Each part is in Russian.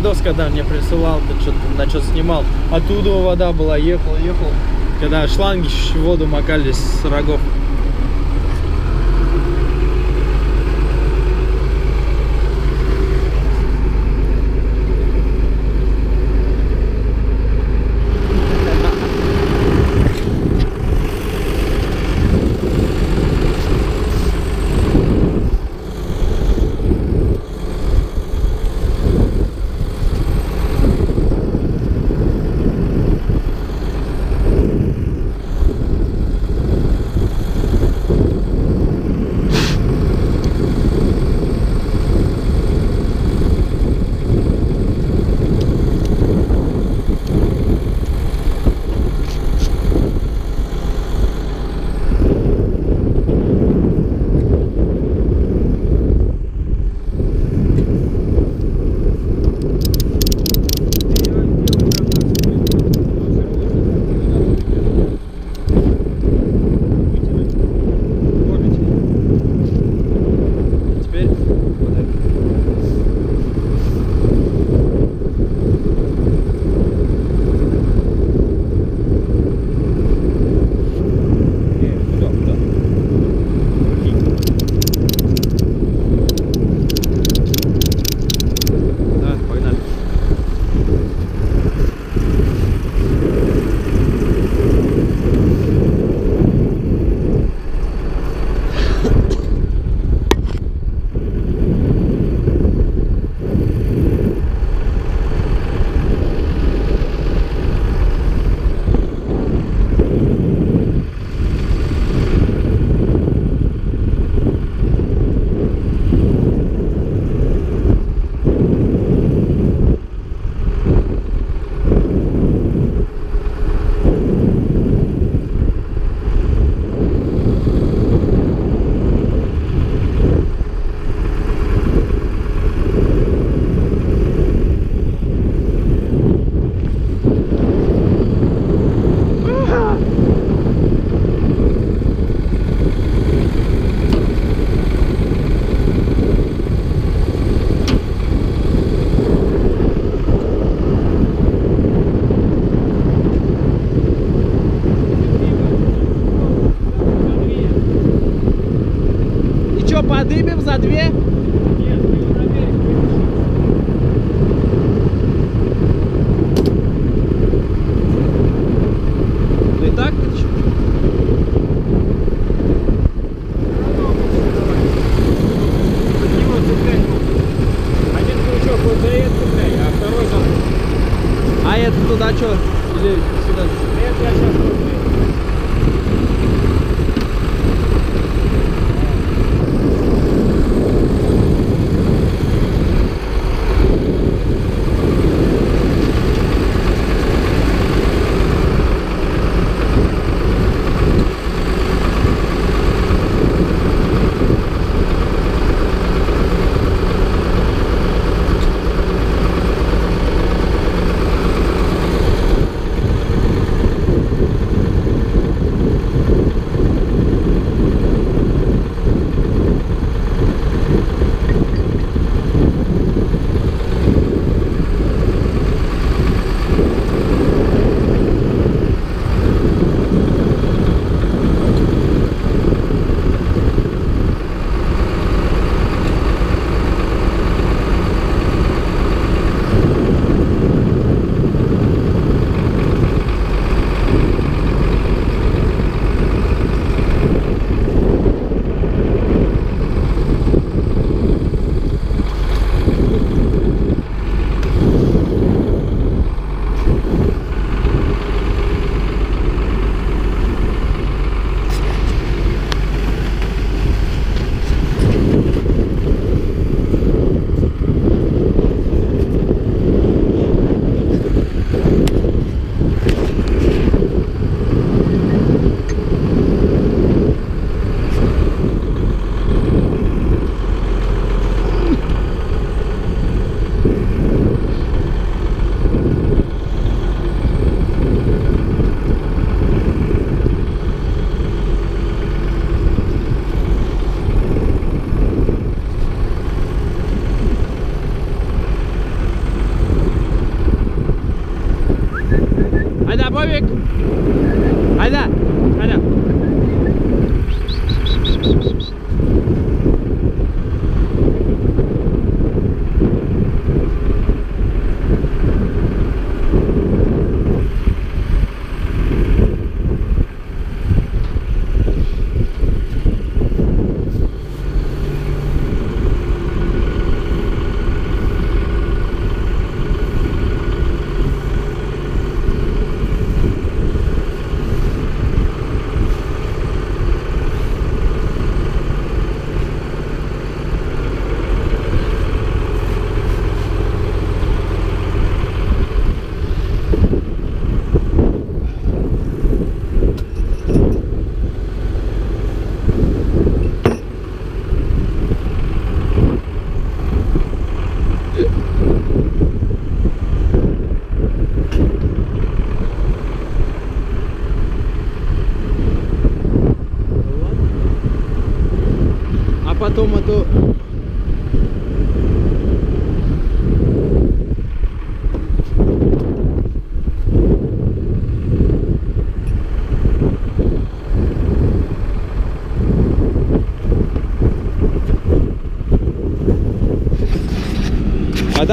видос, когда мне присылал, ты что-то на что снимал. Оттуда вода была, ехал. Когда шланги в воду макались с рогов. Подымем за 2? Нет, его на берег вытащим. Ты так вытащишь? Под него цеплять можно. Один крючок вот за это цеплять, а второй за... А это туда что? Или сюда? Это я сейчас кручу.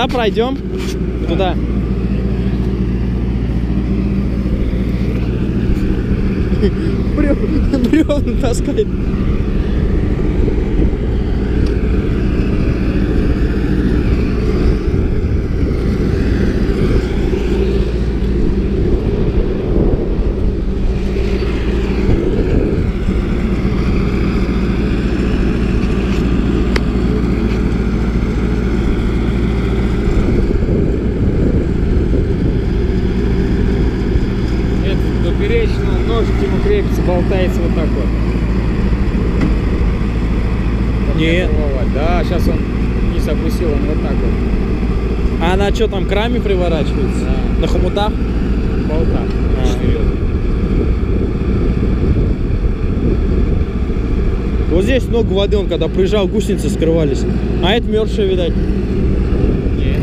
Тогда пройдем туда. Бревна таскает. Болтается вот так вот. Нет. Да, сейчас он вниз опустил, он вот так вот. А она что там, к раме приворачивается? Да. На хомутах? Болтах. Вот здесь много воды, он когда приезжал, гусеницы скрывались. А это мертвые, видать. Нет.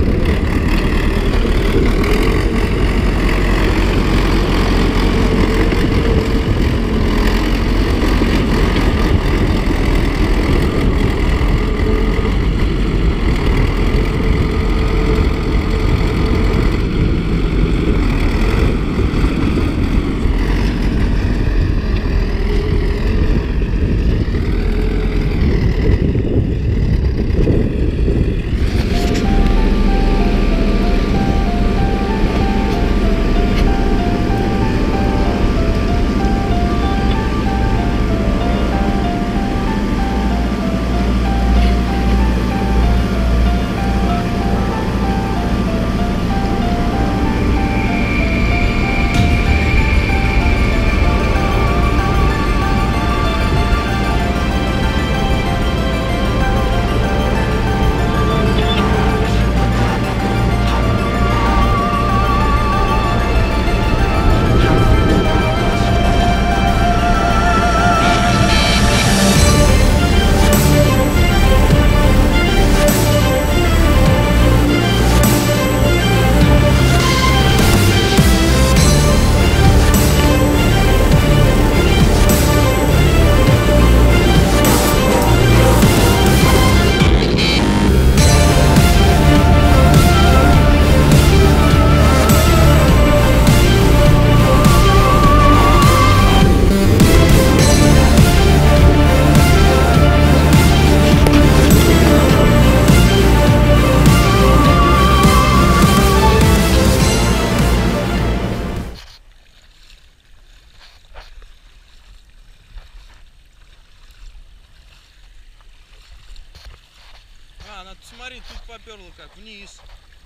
Она, смотри, тут поперла как вниз.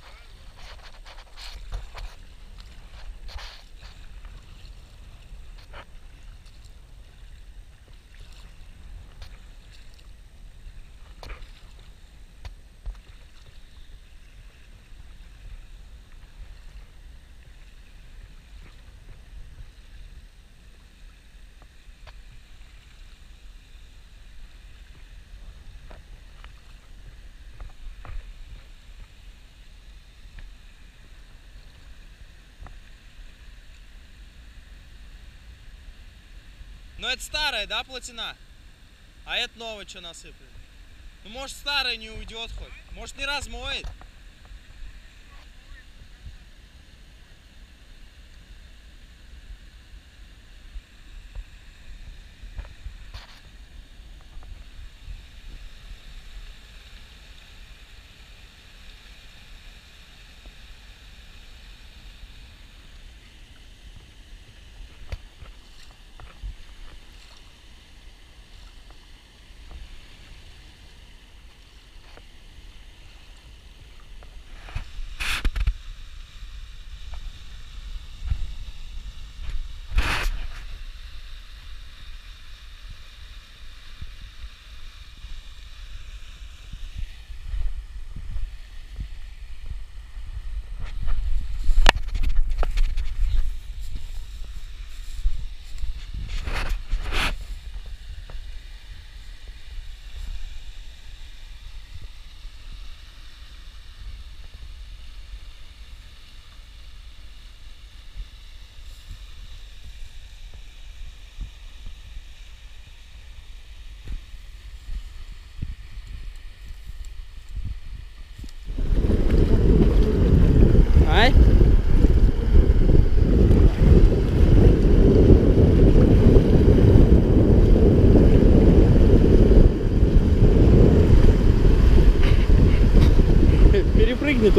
Но это старая, да, плотина? А это новая, что насыпали? Ну, может, старая не уйдет хоть. Может, не размоет.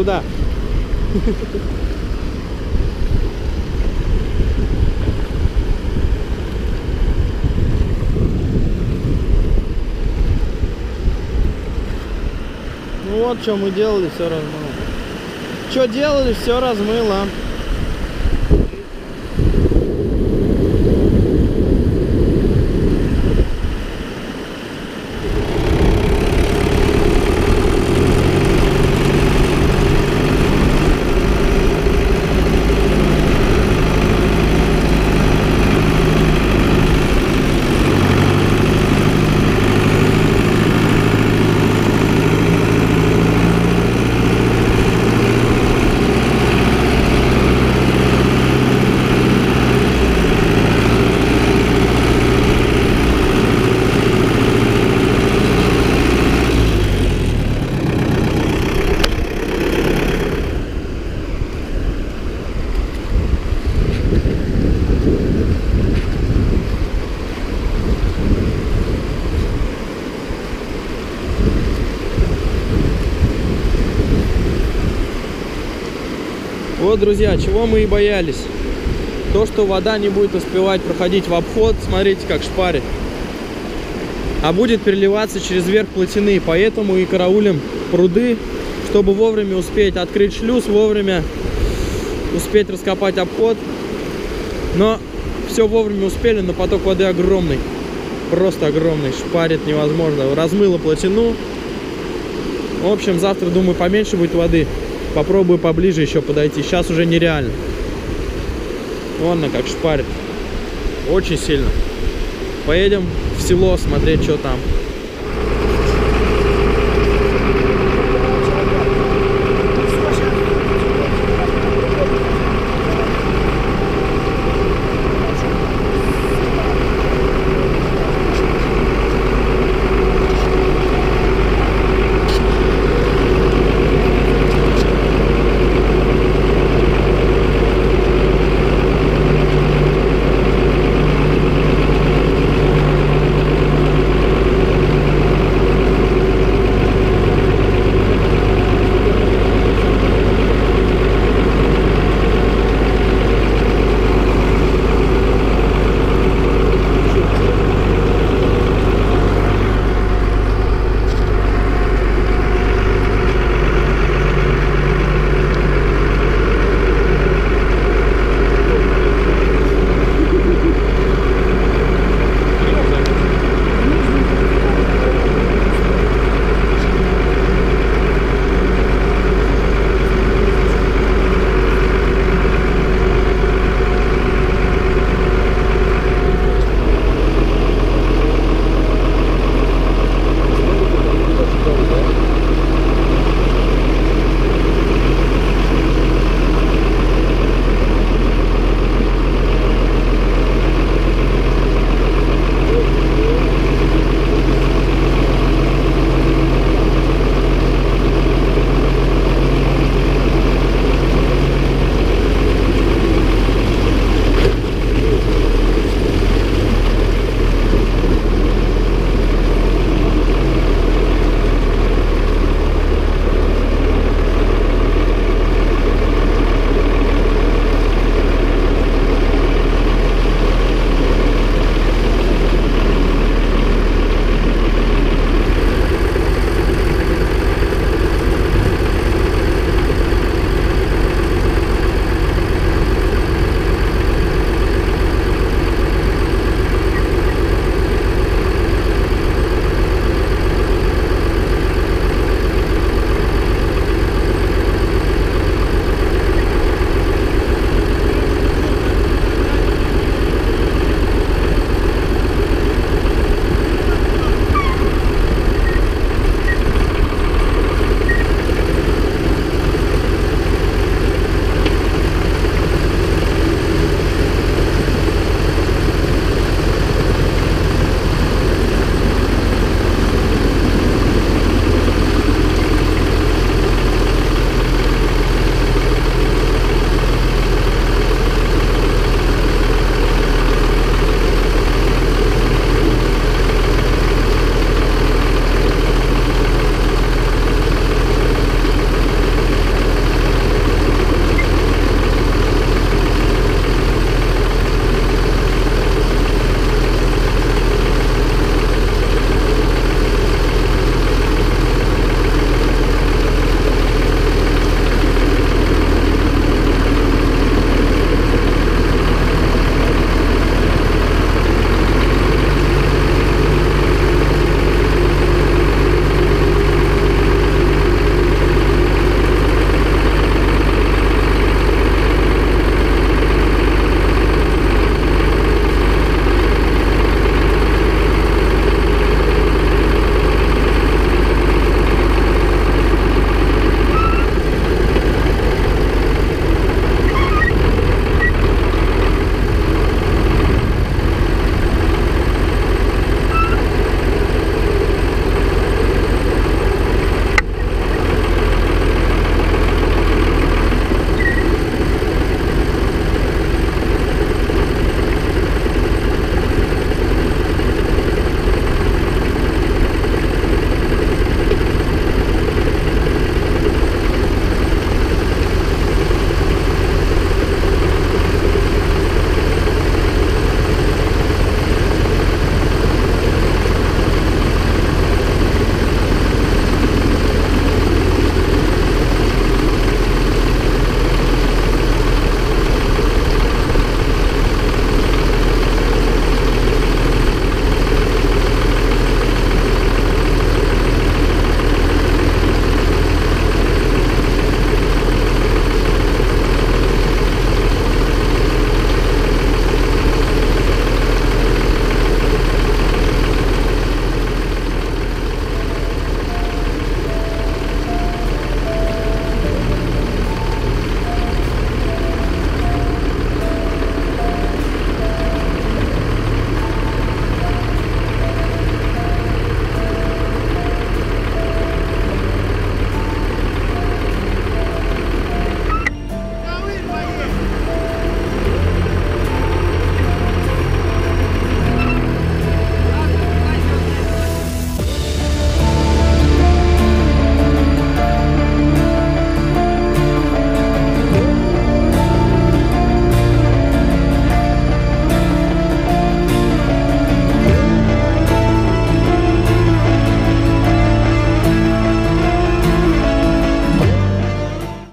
куда? Ну вот, что мы делали, все размыло. Что делали, все размыло. Вот, друзья, чего мы и боялись. То, что вода не будет успевать проходить в обход, смотрите, как шпарит, а будет переливаться через верх плотины. Поэтому и караулим пруды, чтобы вовремя успеть открыть шлюз, вовремя успеть раскопать обход. Но все вовремя успели, но поток воды огромный. Просто огромный, шпарит невозможно. Размыло плотину. В общем, завтра, думаю, поменьше будет воды. Попробую поближе еще подойти. Сейчас уже нереально. Вон как шпарит. Очень сильно. Поедем в село смотреть, что там.